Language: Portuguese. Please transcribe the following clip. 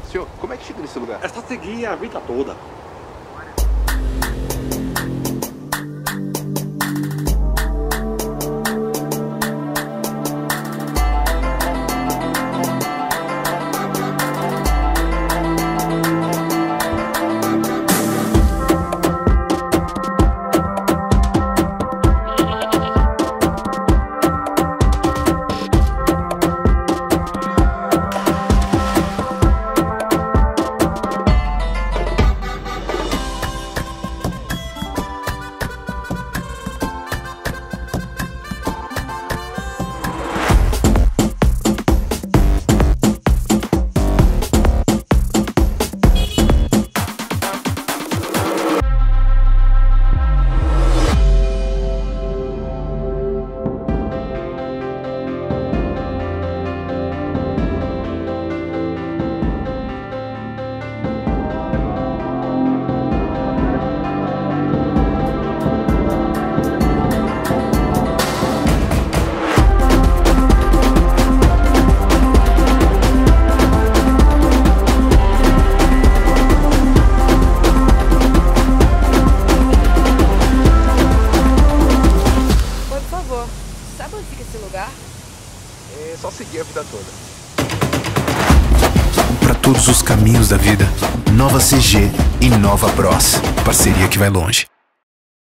Senhor, como é que chega nesse lugar? É só seguir a vida toda. Sabe onde fica esse lugar? É só seguir a vida toda. Para todos os caminhos da vida, Nova CG e Nova Bros. Parceria que vai longe.